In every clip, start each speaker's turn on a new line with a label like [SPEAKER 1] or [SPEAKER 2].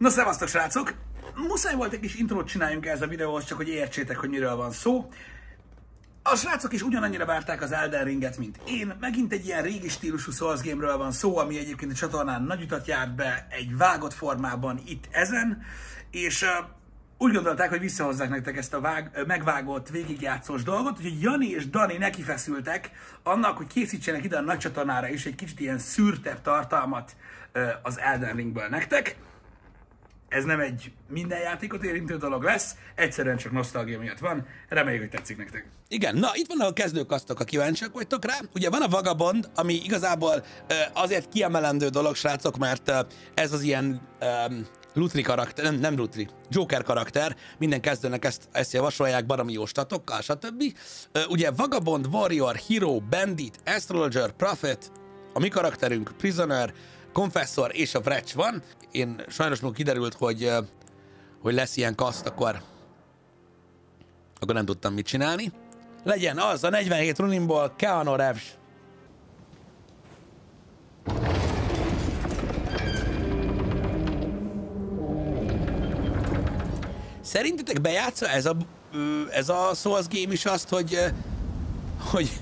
[SPEAKER 1] Na szevasztok srácok! Muszáj volt egy kis intrót csináljunk ez a videóhoz, csak hogy értsétek, hogy miről van szó. A srácok is ugyanannyira várták az Elden Ringet, mint én. Megint egy ilyen régi stílusú Souls game-ről van szó, ami egyébként a csatornán nagy utat járt be egy vágott formában itt ezen, és úgy gondolták, hogy visszahozzák nektek ezt a megvágott, végigjátszós dolgot, úgyhogy Jani és Dani nekifeszültek annak, hogy készítsenek ide a nagy csatornára is egy kicsit ilyen szűrtebb tartalmat az Elden Ringből nektek. Ez nem egy minden játékot érintő dolog lesz, egyszerűen csak nosztalgia miatt van. Reméljük, hogy tetszik nektek.
[SPEAKER 2] Igen, na itt vannak a kezdőkasztok, ha kíváncsiak vagytok rá. Ugye van a Vagabond, ami igazából azért kiemelendő dolog, srácok, mert ez az ilyen Lutri karakter, nem Lutri, Joker karakter, minden kezdőnek ezt javasolják baromi jó statokkal, stb. Ugye Vagabond, Warrior, Hero, Bandit, Astrologer, Prophet, a mi karakterünk Prisoner, Confessor és a Wretch van. Én sajnos még kiderült, hogy lesz ilyen kaszt, akkor nem tudtam mit csinálni. Legyen az a 47 runinból Keanu Reeves. Szerintetek bejátsza ez a Souls game is azt, hogy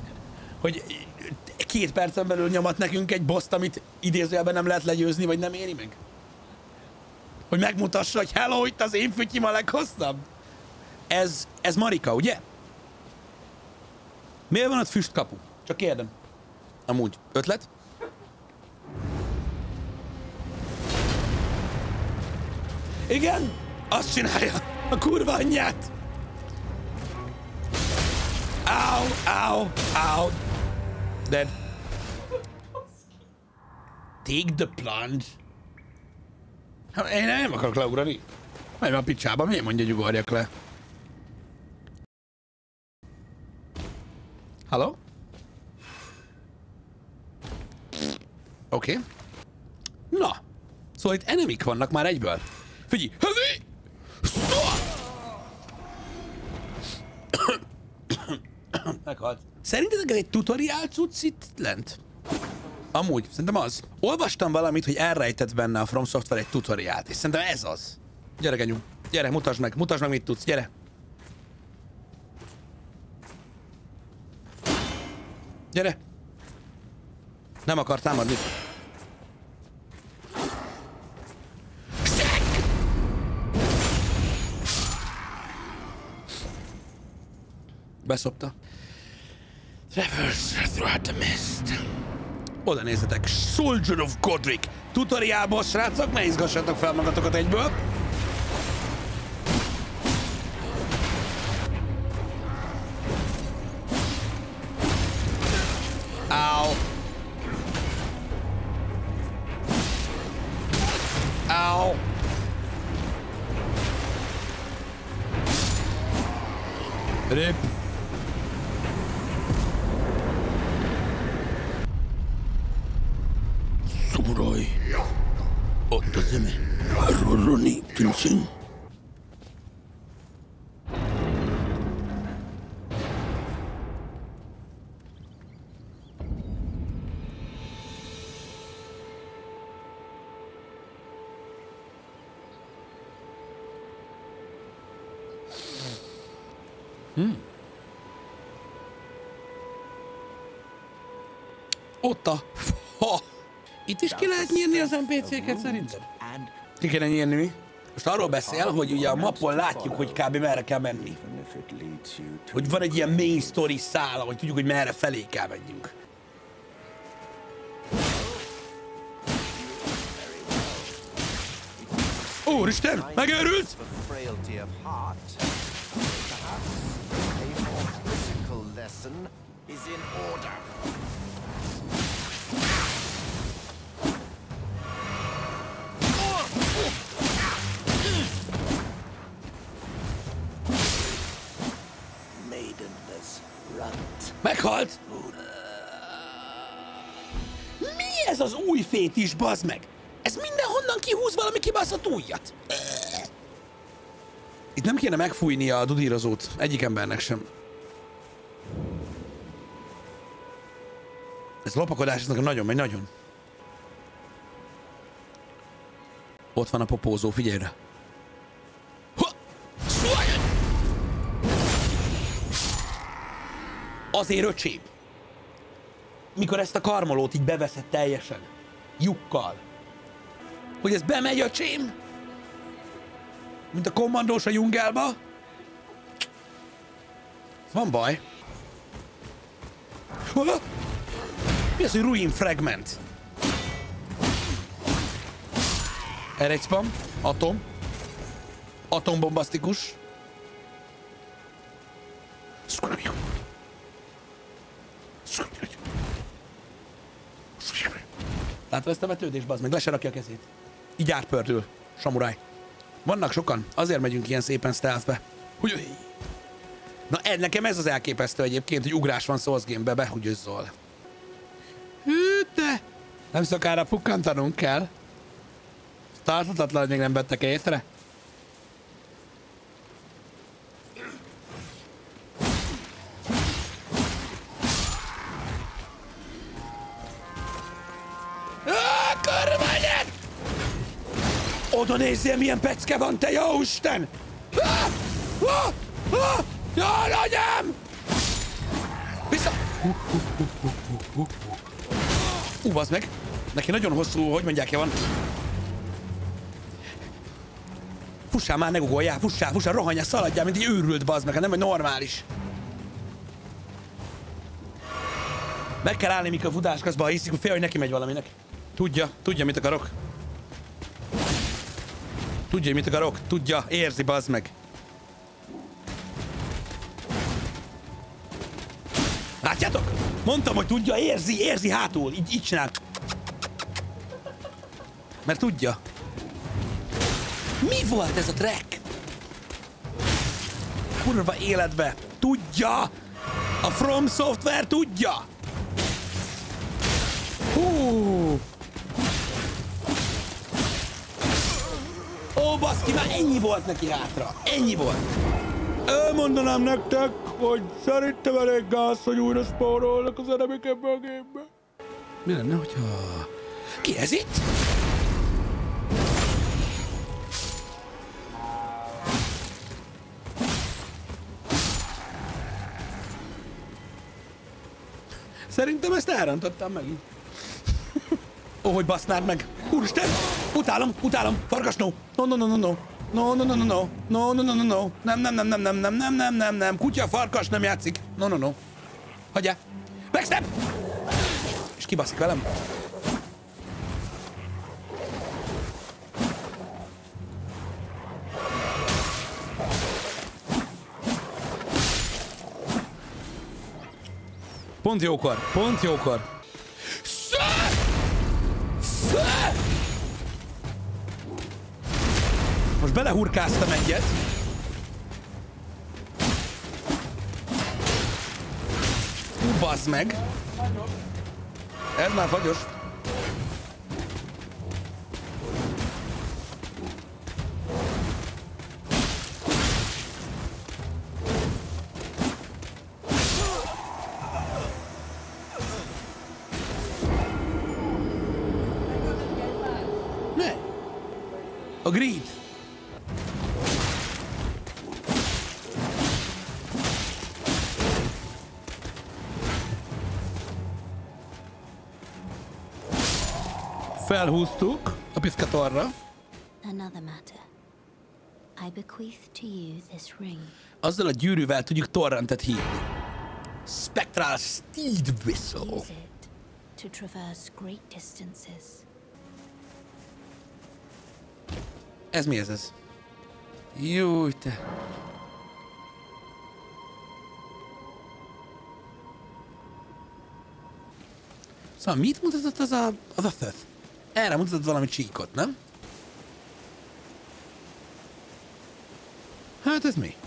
[SPEAKER 2] 2 percen belül nyomat nekünk egy boszt, amit idézőjelben nem lehet legyőzni, vagy nem éri meg? Hogy megmutassa, hogy hello, itt az én fütyim a leghosszabb? Ez Marika, ugye? Miért van ott füstkapu? Csak kérdem. Amúgy. Ötlet? Igen? Azt csinálja. A kurva anyját. Ow, ow, ow. Dead. Take the plunge. Én nem akarok leugrani. Menj a picsába, miért mondja, hogy ugorjak le? Halló? Oké. Na. Szóval itt enemik vannak már egyből. Figyelj! Heavy! Meghalt. Szerintetek ez egy tutoriál cucc itt lent? Amúgy, szerintem az. Olvastam valamit, hogy elrejtett benne a From Software egy tutoriált, és szerintem ez az. Gyere, Genyú. Gyere, mutasd meg, mit tudsz, gyere. Gyere. Nem akar támadni. Beszopta. Traverse throughout the mist. Oda nézzetek, Soldier of Godric tutoriálból, srácok, ne izgassatok fel magatokat egyből. Ow. Ow. Rip. Samurai. Ott az zeme. Roroni Kinshin. Ott a... Itt is ki lehet nyírni az NPC-ket szerintem? Ki kéne nyírni mi? Most arról beszél, hogy ugye a mappon látjuk, hogy kb. Merre kell menni. Hogy van egy ilyen main story szála, hogy tudjuk, hogy merre felé kell menjünk. Úristen, megőrült! Meghalt! Mi ez az új fétis, bazd meg? Ez mindenhonnan kihúz valami kibaszott újat. Itt nem kéne megfújni a dudírozót egyik embernek sem. Ez lopakodás, ez nagyon megy, nagyon. Ott van a popózó, figyelj rá. Azért öcsém, mikor ezt a karmolót így beveszed teljesen, lyukkal, hogy ez bemegy, öcsém, mint a kommandós a dzsungelba, van baj. Mi az, hogy ruin fragment? Erre egy spam, atom, atombombasztikus. Látod ezt a vetődést, bazd meg? Le se rakja a kezét. Így átpördül. Samuráj. Vannak sokan. Azért megyünk ilyen szépen stealthbe. Na, nekem ez az elképesztő egyébként, hogy ugrás van Souls Game-be, behúgyözzol. Hűte! Nem szokára pukkantanunk kell. Tarthatatlan, hogy még nem vettek észre. Körbenyed! Oda nézzél, milyen pecke van, te jó Isten! Jaj, anyám! Vissza! Bazd meg! Neki nagyon hosszú, hogy mondják, van. Fussál már, ne gugoljál, fussál, rohanjál, szaladjál, mint egy őrült, bazd meg, nem vagy normális. Meg kell állni, mikor futás közben, ha hiszik, hogy fél, hogy neki megy valaminek. Tudja, mit akarok. Tudja, mit akarok. Tudja, érzi, bazd meg. Látjátok? Mondtam, hogy tudja, érzi hátul. Így csinál. Mert tudja. Mi volt ez a track? Kurva életbe. Tudja. A From Software tudja. Ó, baszki, már ennyi volt neki hátra. Ennyi volt. Elmondanám nektek, hogy szerintem elég gáz, hogy újra spórolnak az enemik ebbe a gépbe. Mi lenne, hogyha... Ki ez itt? Szerintem ezt elrontottam megint. Ó, hogy basznád meg. Úristen! Utálom! Farkasnó! No. Nem. Kutya, farkas nem játszik. No. Hagyjál. Backstep! És kibaszik velem. Pont jókor. Most belehurkáztam egyet. Bazd meg. Ez már fagyos. Ne. Agreed. Felhúztuk a piszkatorra.
[SPEAKER 3] Another matter. I bequeath to you this ring.
[SPEAKER 2] Azzal a gyűrűvel tudjuk torrentet hívni. Spectral Steed Whistle.
[SPEAKER 3] Use it to traverse great distances.
[SPEAKER 2] Ez mi ez? Júj, te. Szóval mit mutatott az a föth? Erre mutatott valami csíkot, nem? Hát ez mi?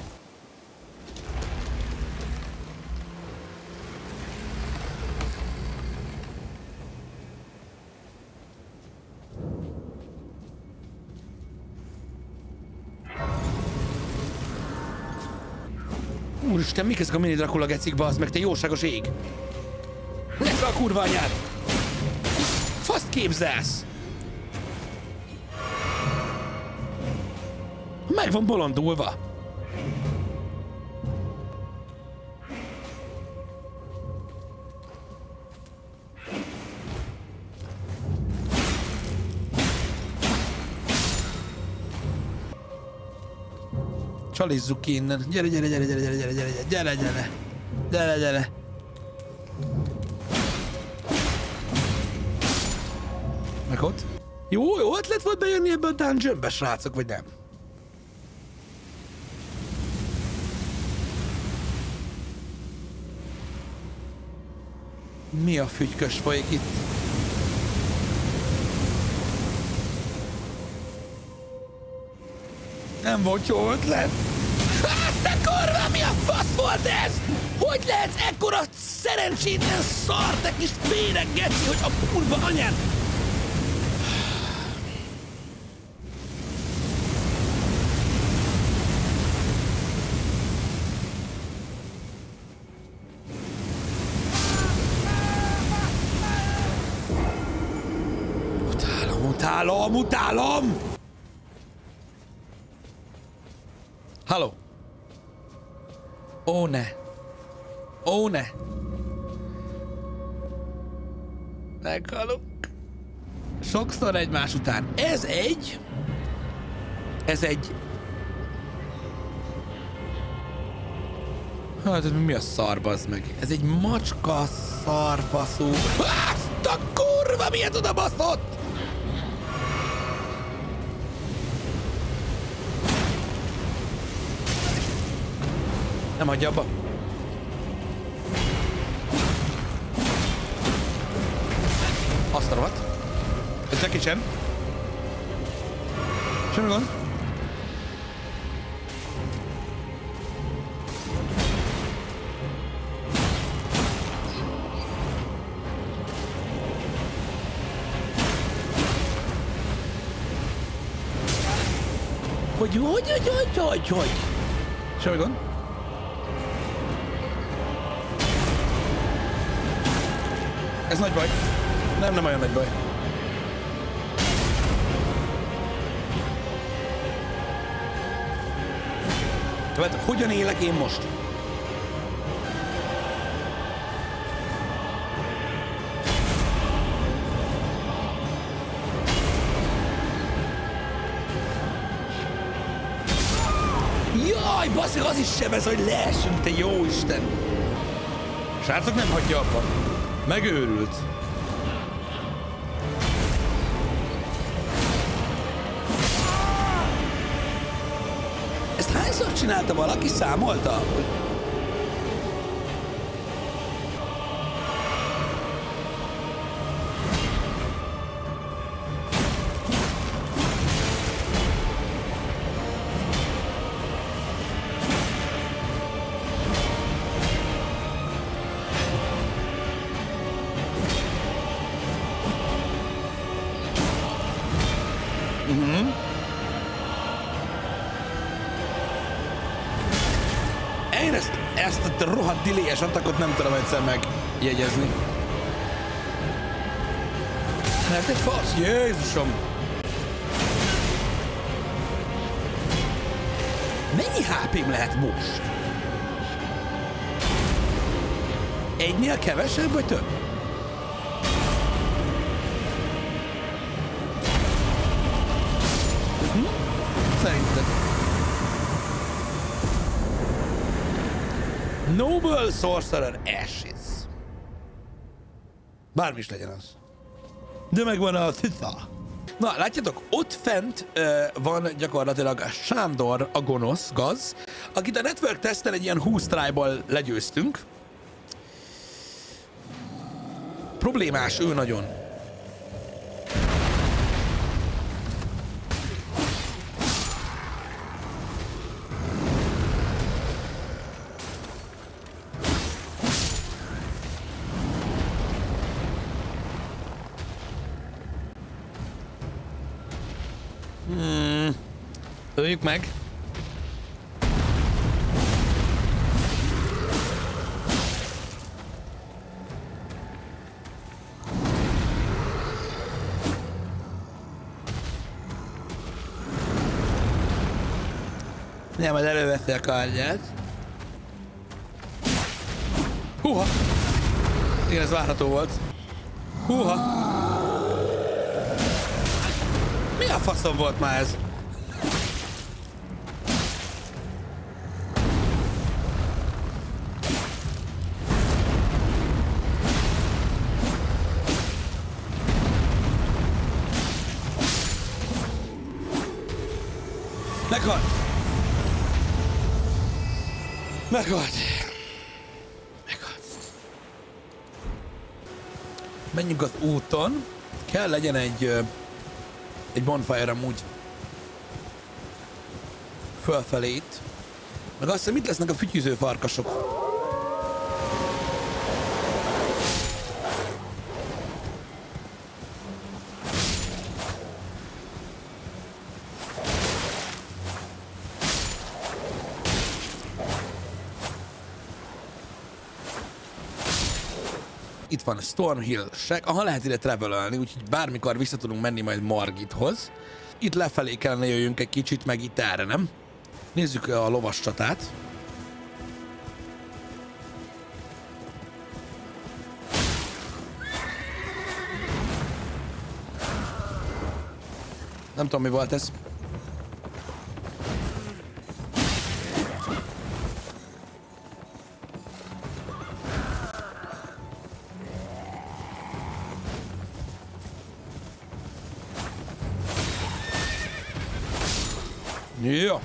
[SPEAKER 2] Úristen, mik ezek a mini Dracula gecik, bazd meg, te jóságos ég! Nekre a kurva anyád! Faszt képzelsz! meg van bolondulva. Csalizzuk ki innen. Gyere, gyere, gyere, gyere, gyere, gyere, gyere, gyere, gyere, gyere, gyere. Meg ott. Jó ötlet volt bejönni ebbe a dungeonbe, srácok, vagy nem? Mi a fügykös folyik itt? Nem volt jó ötlet. Hát te kurva, mi a fasz volt ez? Hogy lehetsz ekkora szerencsétlen szar, te kis féreggeci, hogy a kurva anyád? Utálom! Halló! Ó ne! Ó ne! Meghalunk. Sokszor egymás után. Ez egy... Hát mi a szar, bazd meg? Ez egy macska szarfaszú. Azt a kurva, miért oda baszott? Nem hagyja abba. Azt a rohadt. Ez neki sem. Semmi gond. Hogy? Semmi gond. Ez nagy baj. Nem olyan nagy baj. Tehát hogyan élek én most? Jaj, basszik, az is sebez, hogy leessünk, te jó Isten! Srácok, nem hagyja abba. Megőrült. Ezt hányszor csinálta valaki? Számolta? Ezt a rohadt delay-es attackot nem tudom egyszer megjegyezni. Hát egy fasz, Jézusom! Mennyi HP-m lehet most? Egynél kevesebb vagy több? Szerintem. Noble Sorcerer Ashes. Bármi is legyen az. De megvan a titha. Na, látjátok, ott fent van gyakorlatilag a Sándor, a gonosz gaz, akit a Network Testen egy ilyen 20 try-ból legyőztünk. Problémás ő nagyon. Öljük meg. Nem, majd előveszi a kardját. Húha! Igen, ez várható volt. Húha! Mi a faszom volt már ez? Meghalt! Meghalt! Meghalt. Menjünk az úton. Kell legyen egy bonfire amúgy fölfelé itt. Meg azt hiszem, mit lesznek a fütyűző farkasok. Itt van Stormhill Shack, aha, lehet ide travelölni, úgyhogy bármikor vissza tudunk menni majd Margithoz. Itt lefelé kellene jöjjünk egy kicsit, meg itt erre, nem? Nézzük a lovas csatát. Nem tudom, mi volt ez. Jó.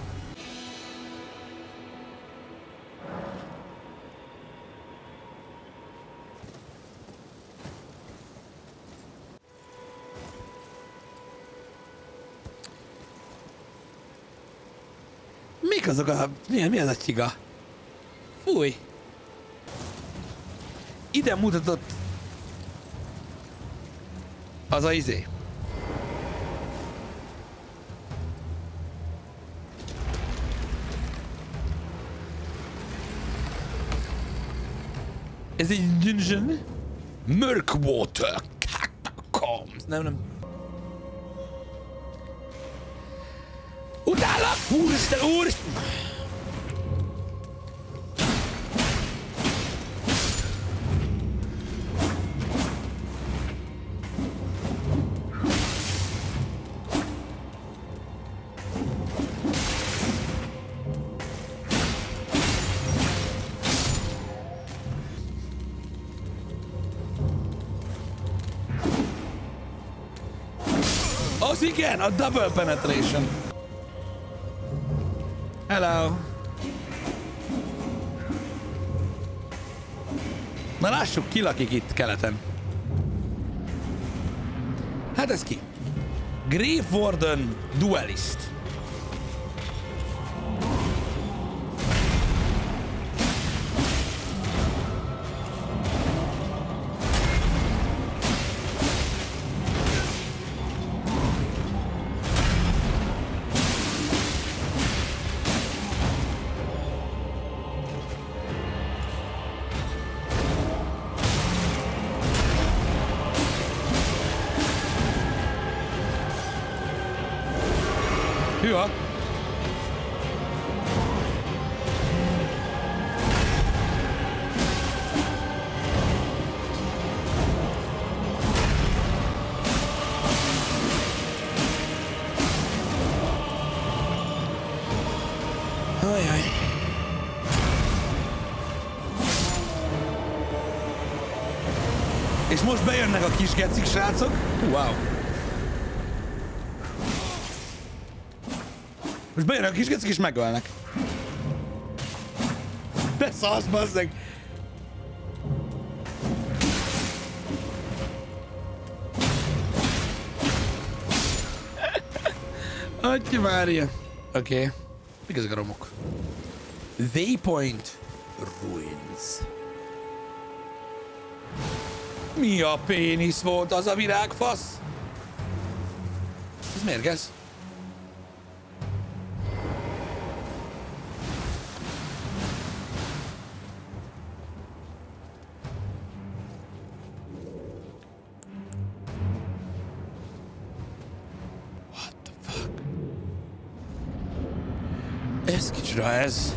[SPEAKER 2] Mik azok a... Mi ez a csiga? Fúj. Ide mutatott... Az a izé. Ez egy dungeon? Murkwater Catacombs. Nem. Utállak! Úristen, úristen! Az igen, a double penetration. Hello. Na lássuk, ki lakik itt keleten. Hát ez ki? Grave Warden Duelist. Hűha! Ajaj. És most bejönnek a kis gecik, srácok. Wow. Most bejönnek a kis gecik és megölnek. De szasz, bazzeg! Atya Mária. Oké. Mik ezek a romok? Waypoint Ruins. Mi a pénisz volt az a virágfasz? Ez mérgez? Ez kicsoda ez?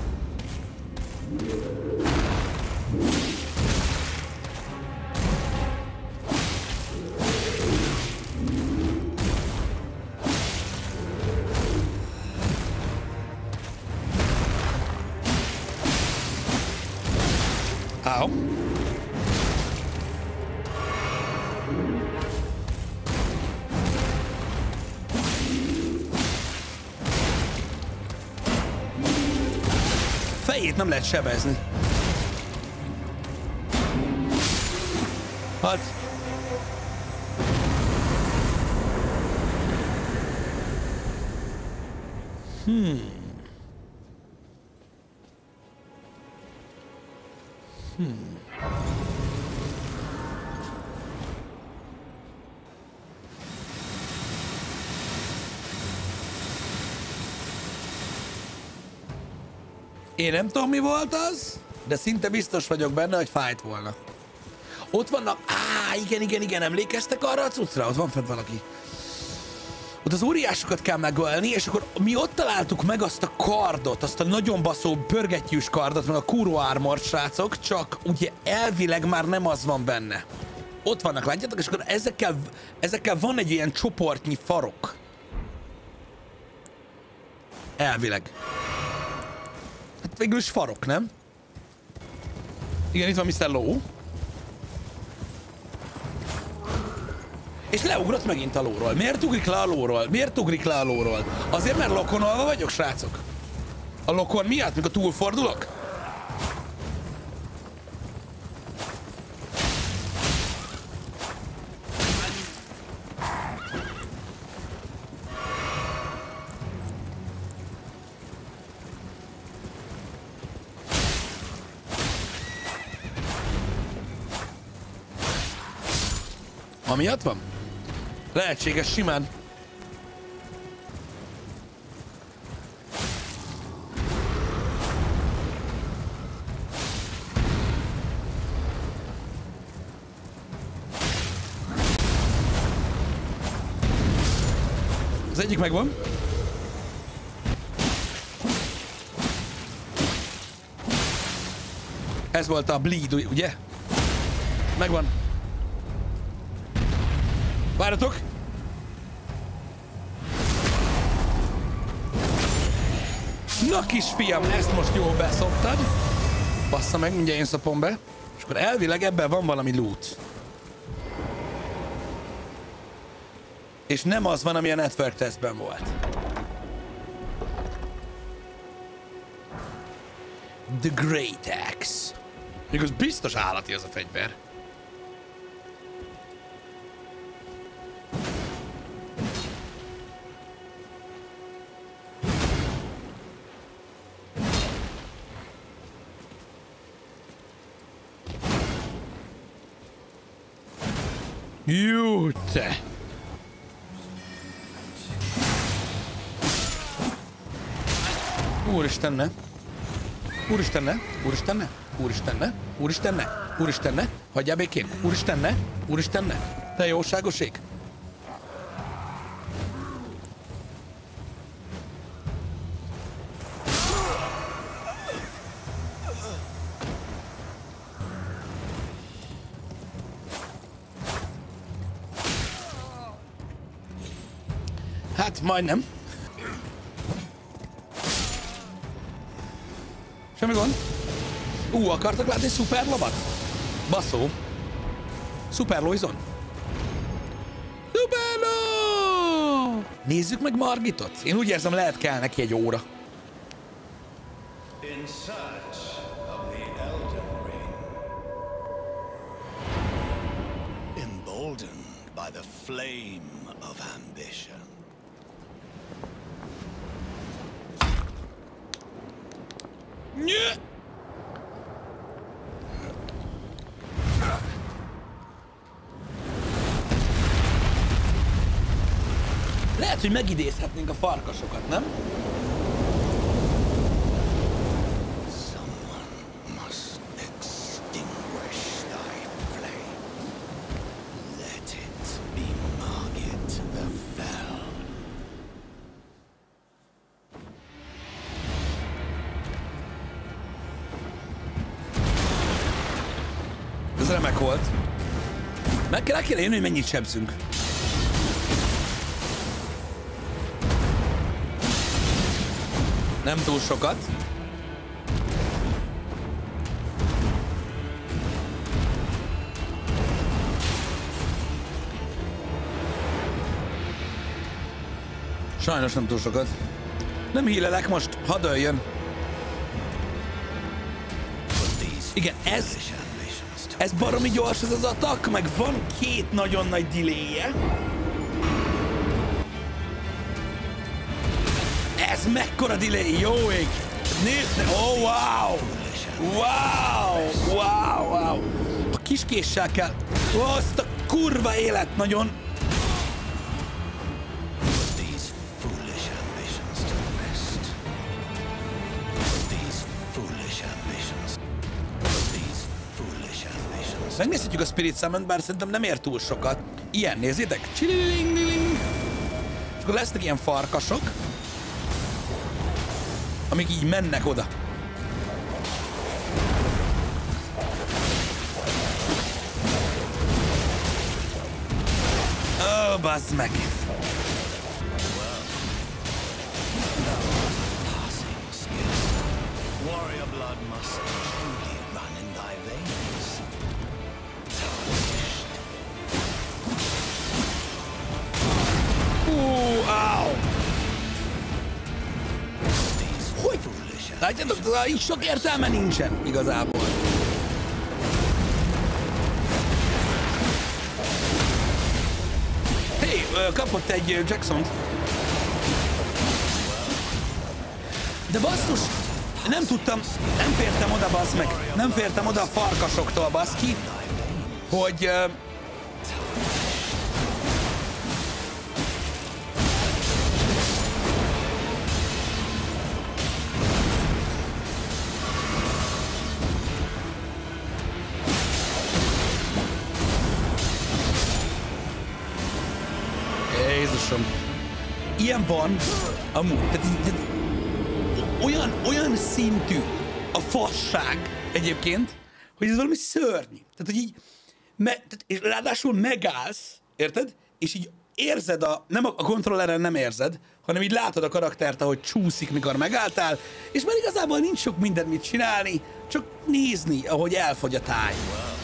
[SPEAKER 2] Áó. Fejét nem lehet sebezni. Hát. Én nem tudom, mi volt az, de szinte biztos vagyok benne, hogy fájt volna. Ott vannak... igen, emlékeztek arra a cuccra? Ott van fent valaki. Ott az óriásokat kell megölni, és akkor mi ott találtuk meg azt a kardot, azt a nagyon baszó pörgettyűs kardot, meg a Kuro Armor srácok, csak ugye elvileg már nem az van benne. Ott vannak, látjátok, és akkor ezekkel van egy ilyen csoportnyi farok. Elvileg. Hát végül is farok, nem? Igen, itt van Mr. Low. És leugrott megint a lóról. Miért ugrik le a lóról? Miért ugrik le a lóról? Azért, mert lokonolva vagyok, srácok? A lokon miatt, mikor túlfordulok? Amiatt van? Lehetséges simán. Az egyik megvan. Ez volt a bleed, ugye? Megvan. Várjatok! Na kisfiam, ezt most jól beszoptad. Bassza meg, mindjárt én szopom be. És akkor elvileg ebben van valami loot. És nem az van, ami a network testben volt. The Great Axe. Még az biztos állati az a fegyver. Jú, te! Úristenne! Úristenne! Úristenne! Úristenne! Úristenne! Úristenne! Hagyjál békén! Úristenne! Úristenne! Te jóságos ég! Hát, majdnem. Semmi gond. Akartak látni szuperlovat? Baszó. Szuperlóizon. Szuperló! Nézzük meg Margitot. Én úgy érzem, lehet kell neki egy óra.
[SPEAKER 4] In search of the Elden Ring. Emboldened by the flame of ambition.
[SPEAKER 2] Nyö! Lehet, hogy megidézhetnénk a farkasokat, nem?
[SPEAKER 4] Someone must extinguish thy flame. Let it be Margit the Fell.
[SPEAKER 2] remek volt. Meg kell kéne jönni, hogy mennyit sebzünk. Nem túl sokat. Sajnos nem túl sokat. Nem hílelek most, hadd öljön. Igen, ez baromi gyors ez az attack, meg van két nagyon nagy delay-je. Ez mekkora delay, jó ég! Nézd, oh wow! Wow! Wow, wow! A kiskéssel kell... Azt a kurva élet nagyon... Megnézhetjük a Spirit Summon, bár szerintem nem ér túl sokat. Ilyen, nézzétek! Csililing. És akkor lesznek ilyen farkasok, amik így mennek oda. Ó, bazd meg!
[SPEAKER 4] Warrior blood must truly run in thy veins.
[SPEAKER 2] Áó! Hogy? Látjátok, így sok értelme nincsen igazából. Hé, kapott egy Jackson-t. De basszus, nem tudtam, nem fértem oda, bassz meg. Nem fértem oda a farkasoktól, baszki, hogy... Jézusom. Ilyen van amúgy. Tehát olyan szintű a fasság egyébként, hogy ez valami szörnyű. Tehát, hogy így, és ráadásul megállsz, érted? És így érzed nem a kontrolleren nem érzed, hanem így látod a karaktert, ahogy csúszik, mikor megálltál, és már igazából nincs sok mindent mit csinálni, csak nézni, ahogy elfogy a táj.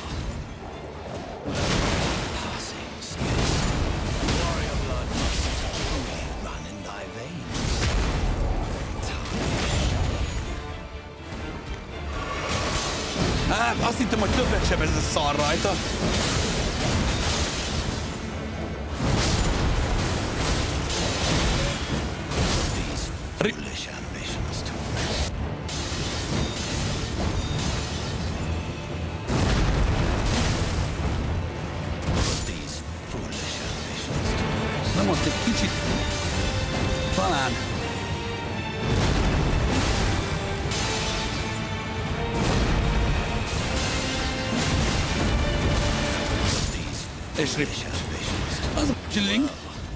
[SPEAKER 2] Hát, azt hittem, hogy többet sebez ez a szar rajta. Na most egy kicsit talán és rip. Az a chilling.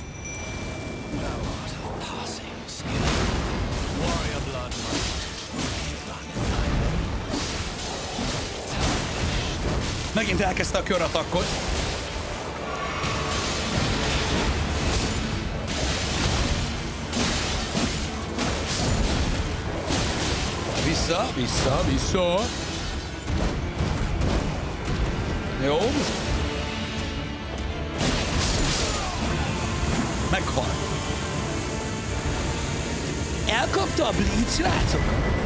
[SPEAKER 2] Megint elkezdte a körattackot. Vissza. Jó, most meghal. Elkapta a Bleach, srácok?